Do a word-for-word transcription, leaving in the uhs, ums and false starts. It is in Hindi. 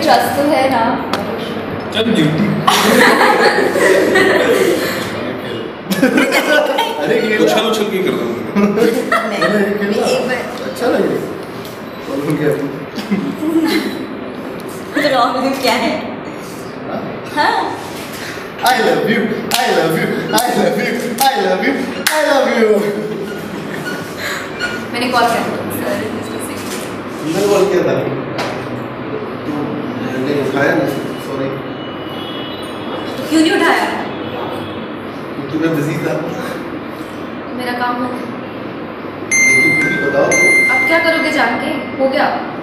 ट्रस्ट तो है ना। चल ड्यूटी। अरे ये उछल उछल के कर रहा हूँ। नहीं एक बार अच्छा लगे। बोलो क्या? प्रॉब्लम क्या है? हाँ I love you, I love you, I love you, I love you, I love you. मैंने कॉल किया सर मैंने कॉल किया था मैंने उठाया नहीं, सॉरी। क्यों नहीं उठाया? क्योंकि मैं बिजी था। मेरा काम हो गया। लेकिन फिर भी बताओ तो। अब क्या करोगे जान के? हो गया।